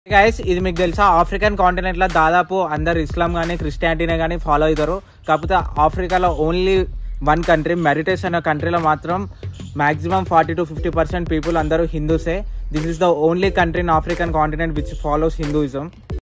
Guys ఇది మీకు తెలుసా, ఆఫ్రికన్ కాంటినెంట్ లో దాదాపు అందరు ఇస్లాం గానీ క్రిస్టియానిటీనే కానీ ఫాలో అవుతారు. కాకపోతే ఆఫ్రికాలో ఓన్లీ వన్ కంట్రీ మెరిటస్ అనే కంట్రీలో మాత్రం మాక్సిమం 40 to 50% పీపుల్ అందరూ హిందూసే. This is the only country in African continent which follows Hinduism.